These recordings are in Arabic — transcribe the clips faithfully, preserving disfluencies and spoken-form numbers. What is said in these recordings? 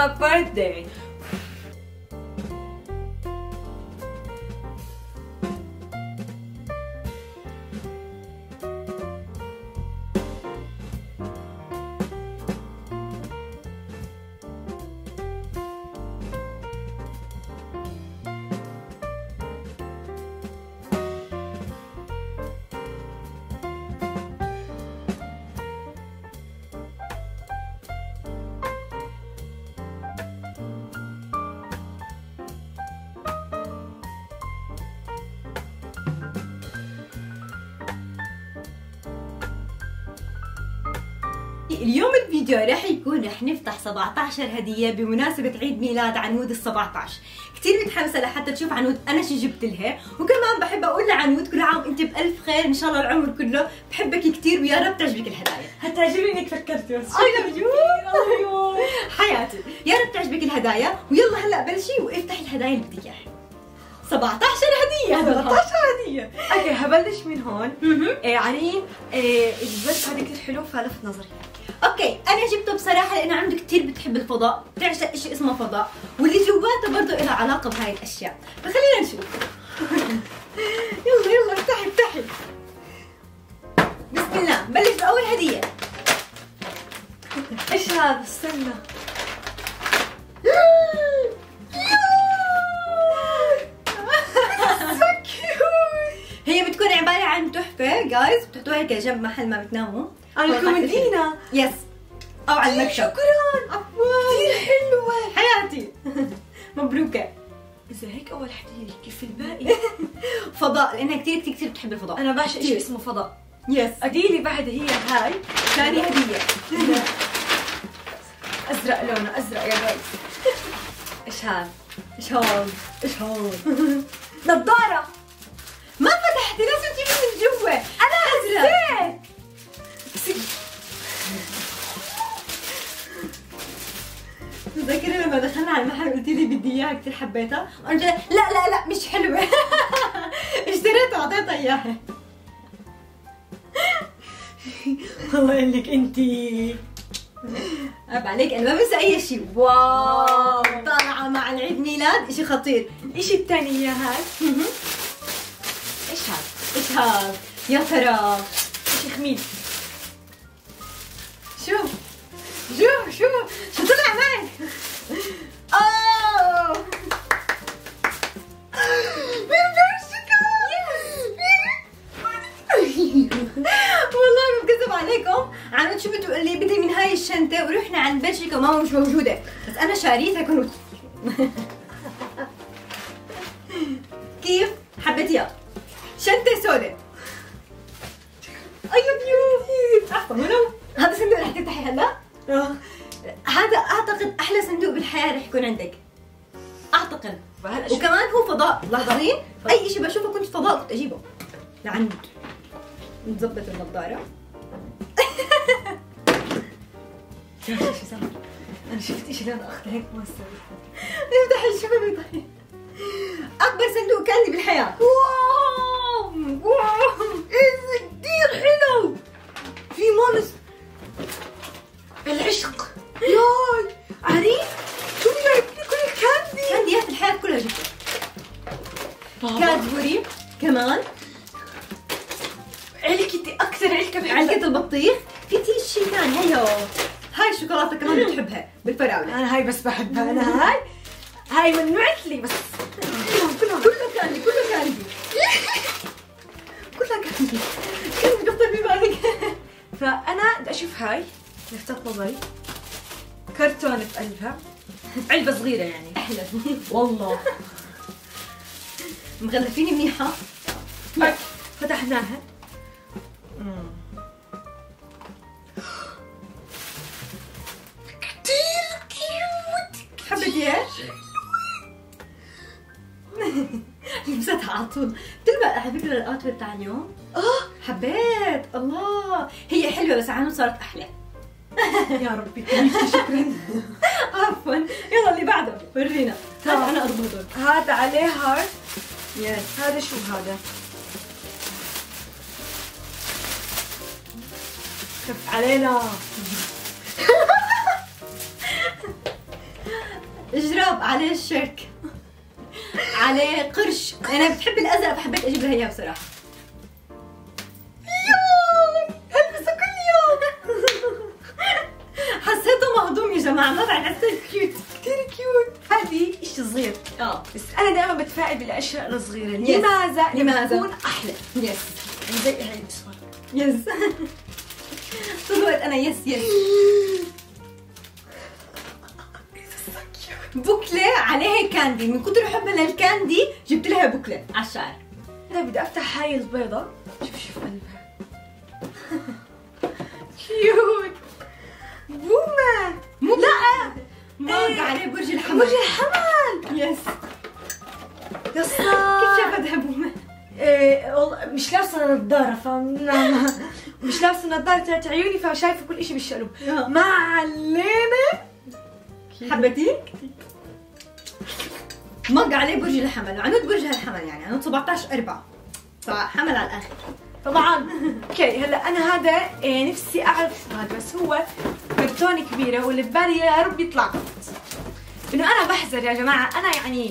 my birthday. اليوم الفيديو راح يكون رح نفتح سبعة عشر هدية بمناسبة عيد ميلاد عنود ال سبعة عشر. كثير متحمسة لحتى تشوف عنود أنا شو جبت لها، وكمان بحب أقول لعنود كل عام أنت بألف خير إن شاء الله العمر كله، بحبك كثير ويا رب تعجبك الهدايا. هتعجبني إنك فكرتي بس. أي لف يو حياتي، يا رب تعجبك الهدايا، ويلا هلا بلشي وافتحي الهدايا اللي بدك إياها. سبعة عشر هدية. سبعة عشر هدية. اوكي هبلش من هون. إيه يعني إيه البس هذا كثير حلو فلفت نظري. اوكي انا جبته بصراحه لانه عنده كثير بتحب الفضاء، بتعشق شيء اسمه فضاء، واللي جواته برضه له علاقه بهاي الاشياء، فخلينا نشوف. يلا يلا افتحي افتحي. بسم الله، بلش باول هديه. ايش هذا؟ استنى. هي بتكون عباره عن تحفه جايز، بتحطوها هيك جنب محل ما بتناموا على الكومودينا. يس او على المكتب. شكرا. عفوا كثير حلوه حياتي. مبروكه. اذا هيك اول هديه كيف الباقي؟ فضاء، لانها كثير كثير كثير بتحب الفضاء. انا بعشق شيء اسمه فضاء. يس. اديلي بعد هي هاي ثاني هديه. ازرق لونه ازرق يا جايز. ايش هذا؟ ايش هون؟ ايش هون؟ نظاره. ما فتحتي، لازم تجيبي من جوا. انا ازرق. تذكري لما دخلنا على المحل قلتي لي بدي اياها كثير حبيتها، وانا لا لا لا مش حلوه. اشتريتها واعطيتها اياها. والله انك انتي عيب عليك، انا ما بنسى اي شيء. واو طالعه مع العيد ميلاد اشي خطير. الشيء الثاني يا هاي. ايش هذا؟ ايش هذا؟ يا ترى شيء خميس. شوف شوف شوف شو طلع معك. اوه والله ما بكذب عليكم، عم شو بتقول لي بدي من هاي الشنطه، ورحنا عند بلجيكا وماما مش موجوده، بس انا شاريتها كنت. كيف؟ حبيتيها؟ شنطه سوداء. ايوه بيو. عفوا منو؟ هذا صندوق رح تفتحي هلا؟ هذا اعتقد احلى صندوق بالحياه رح يكون عندك. اعتقد. وكمان هو فضاء، لاحظين؟ اي شيء بشوفه كنت فضاء كنت اجيبه. لعند. نظبط النظارة. شو صار؟ أنا شفت إشي لونه أخضر هيك ما استوعبت. نفتح الشبابيك طيب. أكبر صندوق كان لي بالحياة. واو واو إيه كثير حلو. في مونس. العشق. ياي عريس. شو بدي كل الكاندي. كانديات الحياة كلها جبتها. كادبوري كمان. علكتي اكثر علكه بحبها. علكه البطيخ. في تي شيء ثاني هيو، هاي الشوكولاته كمان بتحبها بالفراوله. انا هاي بس بحبها. انا هاي هاي ممنوعت لي بس. كله كله كاندي كله كاندي كله كاندي. كنت بخطر ببالك. فانا بدي اشوف هاي لفتت نظري. كرتونه في قلبها، علبه صغيره يعني. احلى والله مغلفيني منيحه. فتحناها. كتير كيوت. حبيتيها؟ لبستها على طول. بتلبق على فكره الاوتفيت تاع اليوم. اه حبيت. الله هي حلوه بس عنود صارت احلى. يا ربي كريمتي شكرا. عفوا. يلا اللي بعده ورينا. هذا انا اربطه. هذا عليه هارت. يس. هذا شو هذا؟ خف علينا. جراب عليه شرك عليه قرش. انا بتحب الازرق فحبيت اجيب لها اياه بصراحه. يوم البسه كل يوم. حسيته مهضوم يا جماعه، ما بعرف حسيت كيوت كثير كيوت. هذه شيء صغير اه بس انا دائما بتفائل بالاشياء الصغيره. Yes. لماذا؟ لماذا؟ تكون احلى. يس يعني زي هاي الاسود. يس طول الوقت انا يس يس. بوكلة عليها كاندي، من كثر حبها للكاندي جبت لها بوكلة على الشعر. انا بدي افتح هاي البيضة. شوف شوف قلبها. كيوت. بومة. مو لا ماغ إيه. عليه برج الحمل. برج الحمل. يس يسا كيف شافتها بومة؟ إيه والله مش لابسه نظاره فاهمة. مش لابسه نظاره تاعت عيوني فشايفه كل شيء بالشقلب. ما علينا. حبيتيه؟ ماغ عليه برج الحمل، عنود برجها الحمل، يعني عنود سبعطعش أربعة، فحمل على الاخر طبعا. اوكي هلا انا هذا إيه نفسي اعرف هذا، بس هو كرتونه كبيره واللي ببالي يا رب يطلع انه انا بحذر يا جماعه. انا يعني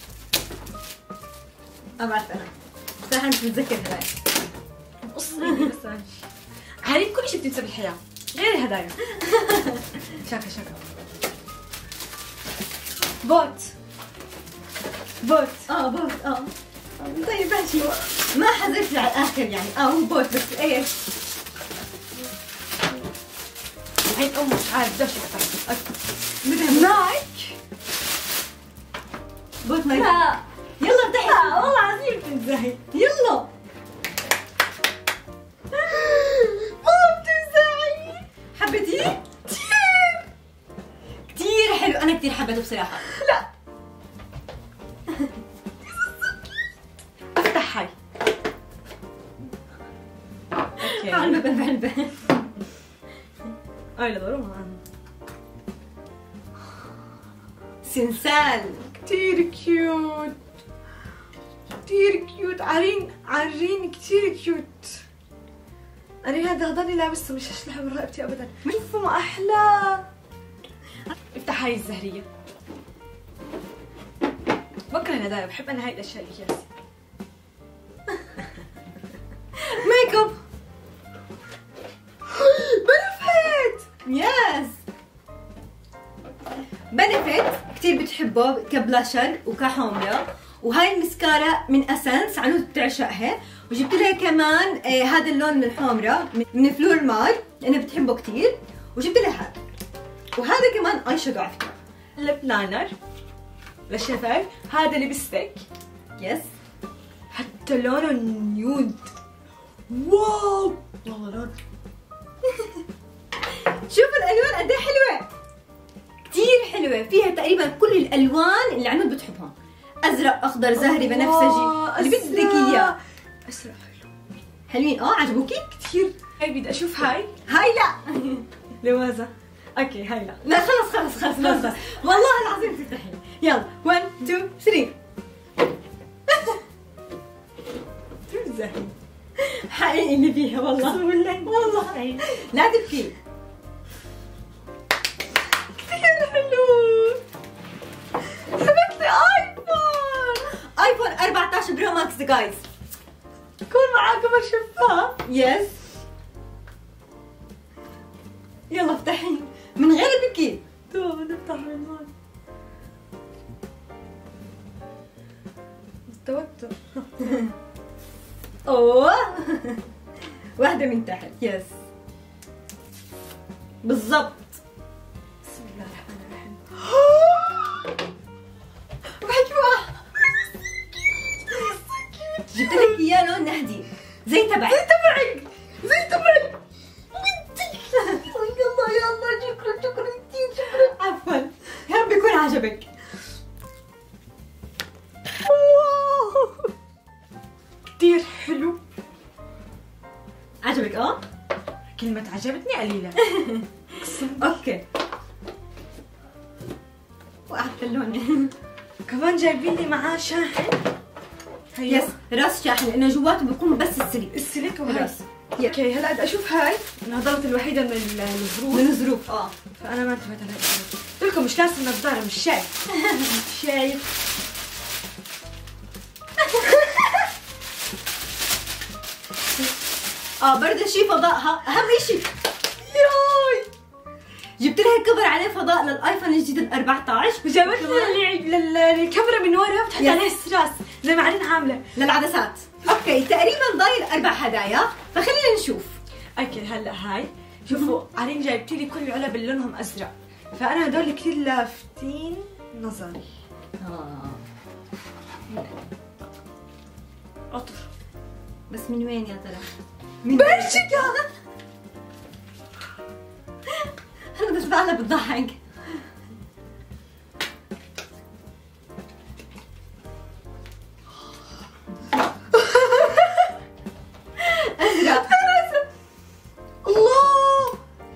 ما بعرف انا صراحه مش متذكر هذا. قص ايدي بس هذه كل شيء بتنسى بالحياه غير الهدايا. شاكا شاكا بوت بوت اه بوت اه طيب ماشي. ما حذرت على الاخر يعني. اه هو بوت بس ايش؟ الحين امه مش عارف بدي اشوف. بدها نايك بوت نايك. لا يلا افتحي. لا والله عظيم تنزهي. يلا ماما بتنزهي. حبيتيه؟ كثير كثير حلو. انا كثير حبيته بصراحه. لا افتح هاي. اوكي علبه بعلبه. هاي ضروري معانا. سنسال كتير كيوت كتير كيوت. عرين عرين كتير كيوت. عرين هذا ضلني لابسه مش هشلحه من رقبتي ابدا. شوفوا ما احلى. افتح هاي الزهريه. بكره الهدايا، بحب انا هاي الاشياء الاكياس. ميك اب. بنفيت. يس بنفيت كثير بتحبه كبلاشر وكحمرة. وهاي المسكارا من اسنس، عنود بتعشقها. وجبت لها كمان آه هذا اللون من الحمرة من فلور مار لانها بتحبه كثير. وجبت لها هذا، وهذا كمان اي شادو على فكرة. ليب لاينر للشفايف. هذا لبستك. يس حتى لونه نيود. واو والله لون. شوفوا الالوان قد ايه حلوة، كثير حلوة. فيها تقريبا كل الالوان اللي عنود بتحبهم، ازرق اخضر زهري بنفسجي اللي بدك اياه. ازرق حلو. حلوين. اه عجبوكي؟ كثير. هاي بدي اشوف هاي. هاي لا لماذا؟ اوكي هاي لا. لا خلص خلص خلص خلص, خلص. والله العظيم تفتحي. يلا واحد اثنين ثلاثة. تمزحي. حقيقي اللي فيها والله. والله والله لا تبكي. كثير حلو. حبيت لي ايفون. ايفون أربعة عشر برو ماكس جايز. يكون معاه كفر شفاف. يس يلا افتحي من غير تبكي. تو نفتح من هون. التوتر. اوه واحدة من تحت. يس بالضبط. بسم الله الرحمن الرحيم. بحكي جبت لك اياه لون نهدي زي تبعي. زي تبعك زي تبعك. يلا يلا شكرا شكرا كثير شكرا. عفوا يا رب يكون عجبك. واو كثير حلو. عجبك؟ اه كلمة عجبتني قليلة. اوكي وقعت اللون. كمان جايبين لي معاه شاحن. يس راس شاحن لانه جواته بيكون بس السلك. السلك وهي. راس. اوكي هلا بدي اشوف هاي. انا ضلت الوحيدة من الظروف. من الظروف اه فانا ما انتبهت على هاي. قلت لكم مش لازم نظاره، مش شايف. مش شايف. اه برضه شي فضاءها اهم شي. ياي جبت لها كفر عليه فضاء للايفون الجديد ال أربعطعش، وجابت لها الكاميرا من ورا بتحط عليها السراس زي ما عرين عامله للعدسات. اوكي تقريبا ضايل اربع هدايا، فخلينا نشوف. اوكي هلا هاي شوفوا عرين جايبتي لي كل العلب لونهم ازرق، فانا هدول كثير لافتين نظري. اه عطر بس من وين يا ترى؟ من بلجيكا. انا بس بعلى بتضحك. ازرق. الله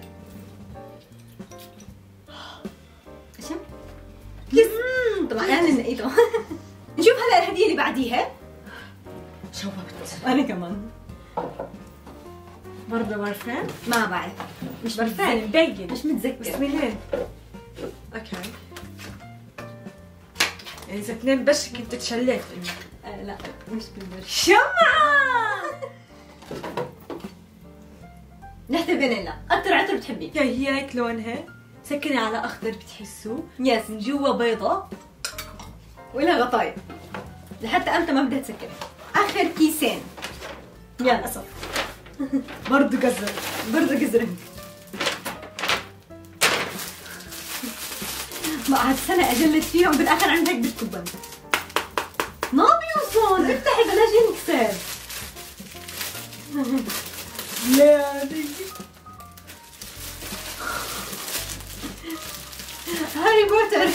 شو؟ يس طبعا انا اللي لقيته. نشوف هلا الهدية اللي بعديها. شوفت انا كمان برضه برفان؟ ما بعرف، مش برفان مبين، مش متذكر. بس ملين. اوكي يعني اذا اثنين بس كنت تشليت. آه لا مش بالبرش. شمعة. ريحة الفانيلا، أكثر عطر بتحبيه. هي هيك لونها، سكني على اخضر بتحسوه، يس من جوا بيضة ولها غطايا لحتى أنت ما بدها تسكر. آخر كيسين. يلا اسف. برضه قزر. برضه قزرة. ما قعدت سنة أجلد فيهم بالآخر عندك بالكوبان. ما بيوصل، افتحي بلاش ينكسر. لا هاري بوتر.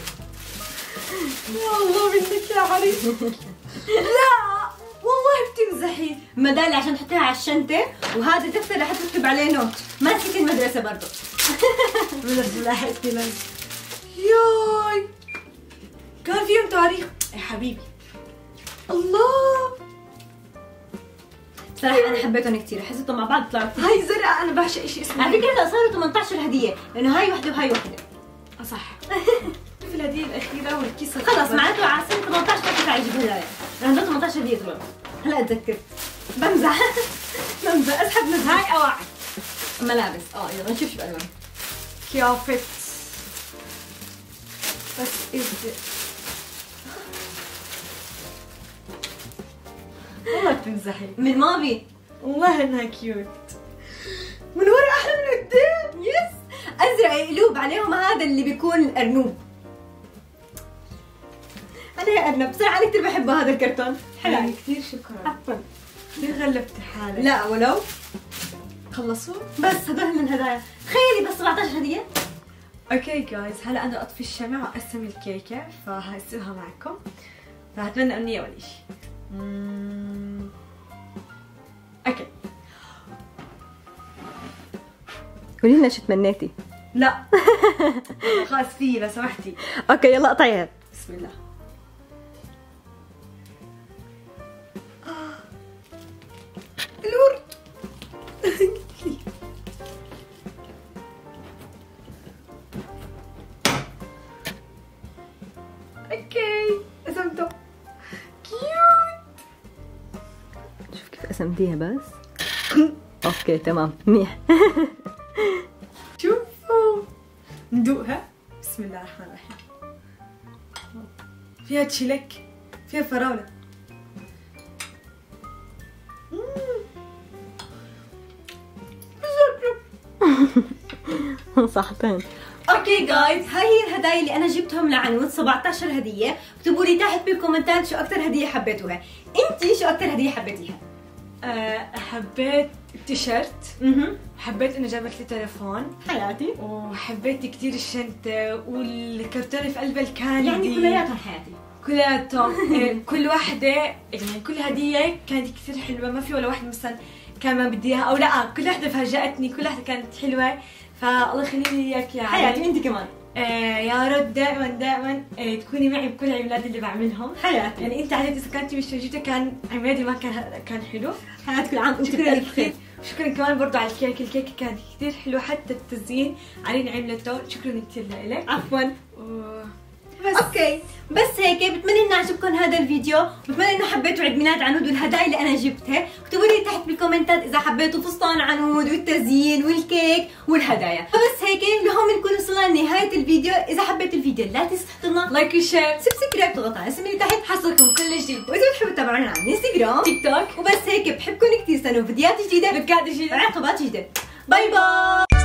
يا الله منك يا عريس. لا والله بتمزحي. مدالة عشان تحطيها على الشنطة، وهذا دفتر رح تكتب عليه نوت. ماسك المدرسة برضه. مدرسة لاحقتني لازم. ياي كان فيهم تاريخ يا حبيبي. الله صراحة أنا حبيتهم كثير، حسيتهم مع بعض طلعوا كثير. هاي زرقاء انا بعشق شيء اسمه. على فكرة هلا صاروا ثمانية عشر هدية، لأنه هاي وحدة وهاي وحدة. اه صح. شوف الهدية الأخيرة والكيس خلص معناته على سنة ثمانية عشر ما تنفع يجيب هدايا، لأنه ثمانية عشر هدية طلعوا. هلا تذكرت. بمزح. بمزح اسحب من هاي أواعي ملابس. اه يلا نشوف شو بألوان. كيافت بس إز والله بتمزحي. من ماضي. والله انها كيوت. من ورا احلى من قدام. يس ازرق قلوب عليهم، هذا اللي بيكون الارنوب. انا يا ارنب بصراحه انا كثير بحب هذا الكرتون. حلو كثير شكرا. عفوا كثير غلبتي حالك. لا ولو خلصوا؟ بس هدول من الهدايا. تخيلي بس سبعة عشر هديه. اوكي جايز هلا انا اطفي الشمع واقسم الكيكه، فهقسمها معكم، فاتمنى امنيه اول شيء. مم... اوكي قولي لنا شو تمنيتي. لا خلاص في لو سمحتي. اوكي يلا قطعيها. بسم الله. آه. الورد. اوكي قسمته. كيوت. شوف كيف قسمتيها بس. اوكي تمام منيح. شوفوا ندوقها. بسم الله الرحمن الرحيم. فيها تشيلك، فيها فراولة. صحتين. اوكي جايز هاي هي الهدايا اللي انا جبتهم لعنود سبعة عشر هديه. اكتبوا لي تحت بالكومنتات شو اكثر هديه حبيتوها. انتي شو اكثر هديه حبيتيها؟ أه حبيت التيشيرت. اها حبيت انه جابت لي تليفون حياتي. وحبيت كثير الشنطه والكرتونه في قلبها الكاندي. يعني كلياتهم حياتي. كلياتهم. إيه، كل وحده يعني كل هديه كانت كثير حلوه، ما في ولا واحده مثلا كان ما بدي اياها او لا، كل وحده فاجأتني، كل وحده كانت حلوه، فالله يخلي لي اياك يا حياتي. انت كمان آه يا رب دائما دائما آه تكوني معي بكل عيد ميلادي اللي بعملهم حياتي. يعني انت عادة اذا كنتي مش موجودة كان عيد ميلادي ما كان كان حلو. حياتي كل عام وانت شكرا بألف خير. شكرا كمان برضو على الكيك، الكيك كان كثير حلو حتى التزيين علينا عملته، شكرا كثير لك. عفوا. و... بس اوكي بس هيك بتمنى انه عجبكم هذا الفيديو، بتمنى انه حبيتوا عيد ميلاد عنود والهدايا اللي انا جبتها، اكتبوا لي تحت بالكومنتات اذا حبيتوا فستان عنود والتزيين والكيك والهدايا. فبس هيك لهون بنكون وصلنا لنهايه الفيديو. اذا حبيتوا الفيديو لا تنسوا تحطوا لنا لايك وشير سبسكرايب، تضغطوا على الاسم اللي تحت حصلكم كل جديد. واذا بتحبوا تتابعونا على الانستغرام تيك توك. وبس هيك بحبكم كثير، استنوا فيديوهات جديده لقاءات جديده وعقبات جديده. باي باي.